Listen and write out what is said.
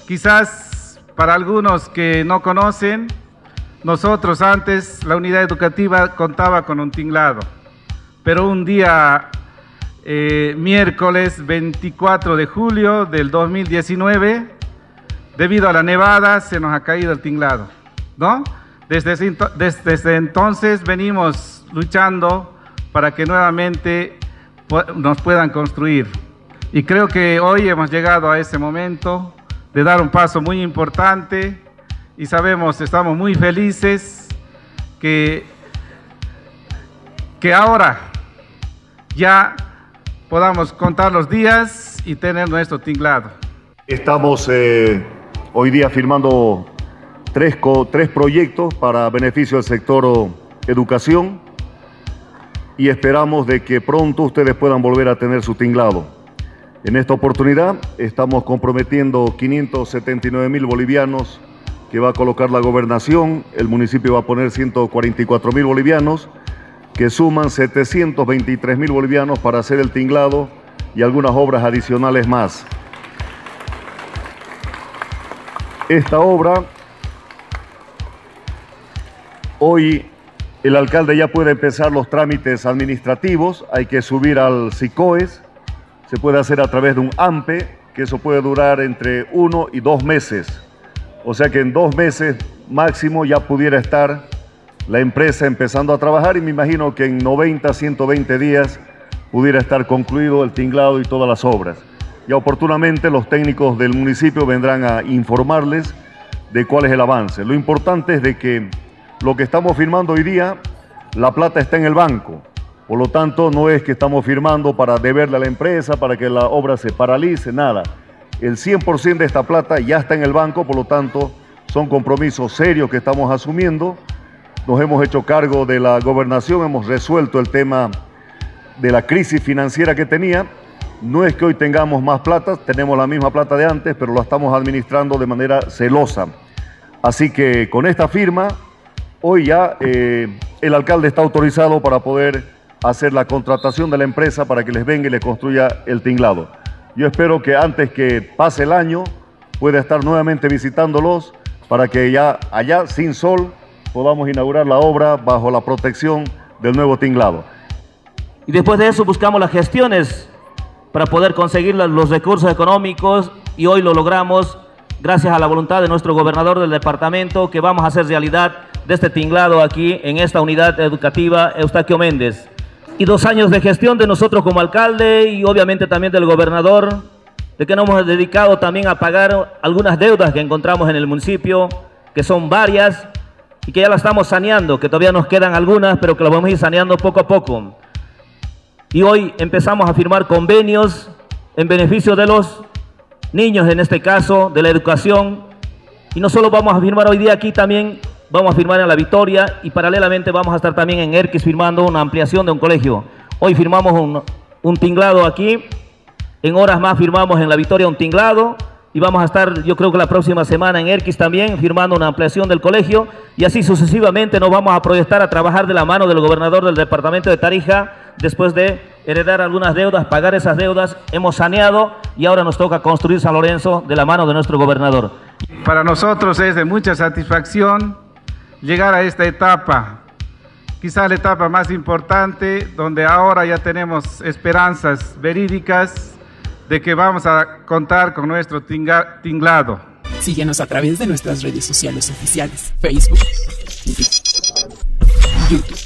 Quizás para algunos que no conocen, nosotros antes, la unidad educativa contaba con un tinglado, pero un día, miércoles 24 de julio del 2019, debido a la nevada, se nos ha caído el tinglado, ¿no? Desde entonces venimos luchando para que nuevamente nos puedan construir. Y creo que hoy hemos llegado a ese momento de dar un paso muy importante y estamos muy felices que ahora ya podamos contar los días y tener nuestro tinglado. Estamos hoy día firmando tres proyectos para beneficio del sector educación y esperamos de que pronto ustedes puedan volver a tener su tinglado. En esta oportunidad estamos comprometiendo 579.000 bolivianos que va a colocar la gobernación, el municipio va a poner 144.000 bolivianos, que suman 723.000 bolivianos para hacer el tinglado y algunas obras adicionales más. Esta obra, hoy el alcalde ya puede empezar los trámites administrativos, hay que subir al SICOES, se puede hacer a través de un AMPE, que eso puede durar entre 1 y 2 meses. O sea que en 2 meses máximo ya pudiera estar la empresa empezando a trabajar y me imagino que en 90, 120 días pudiera estar concluido el tinglado y todas las obras. Ya oportunamente los técnicos del municipio vendrán a informarles de cuál es el avance. Lo importante es de que lo que estamos firmando hoy día, la plata está en el banco. Por lo tanto, no es que estamos firmando para deberle a la empresa, para que la obra se paralice, nada. El 100% de esta plata ya está en el banco, por lo tanto, son compromisos serios que estamos asumiendo. Nos hemos hecho cargo de la gobernación, hemos resuelto el tema de la crisis financiera que tenía. No es que hoy tengamos más plata, tenemos la misma plata de antes, pero la estamos administrando de manera celosa. Así que con esta firma, hoy ya el alcalde está autorizado para poder hacer la contratación de la empresa para que les venga y les construya el tinglado. Yo espero que antes que pase el año pueda estar nuevamente visitándolos para que ya allá sin sol podamos inaugurar la obra bajo la protección del nuevo tinglado. Y después de eso buscamos las gestiones para poder conseguir los recursos económicos y hoy lo logramos gracias a la voluntad de nuestro gobernador del departamento que vamos a hacer realidad de este tinglado aquí en esta unidad educativa Eustaquio Méndez. Y 2 años de gestión de nosotros como alcalde y obviamente también del gobernador, de que nos hemos dedicado también a pagar algunas deudas que encontramos en el municipio, que son varias y que ya las estamos saneando, que todavía nos quedan algunas, pero que las vamos a ir saneando poco a poco. Y hoy empezamos a firmar convenios en beneficio de los niños, en este caso, de la educación. Y no solo vamos a firmar hoy día aquí, también vamos a firmar en La Victoria y paralelamente vamos a estar también en Erquis firmando una ampliación de un colegio. Hoy firmamos un tinglado aquí, en horas más firmamos en La Victoria un tinglado y vamos a estar, yo creo que la próxima semana en Erquis también firmando una ampliación del colegio y así sucesivamente nos vamos a proyectar a trabajar de la mano del gobernador del departamento de Tarija después de heredar algunas deudas, pagar esas deudas, hemos saneado y ahora nos toca construir San Lorenzo de la mano de nuestro gobernador. Para nosotros es de mucha satisfacción llegar a esta etapa, quizá la etapa más importante, donde ahora ya tenemos esperanzas verídicas de que vamos a contar con nuestro tinglado. Síguenos a través de nuestras redes sociales oficiales, Facebook, YouTube.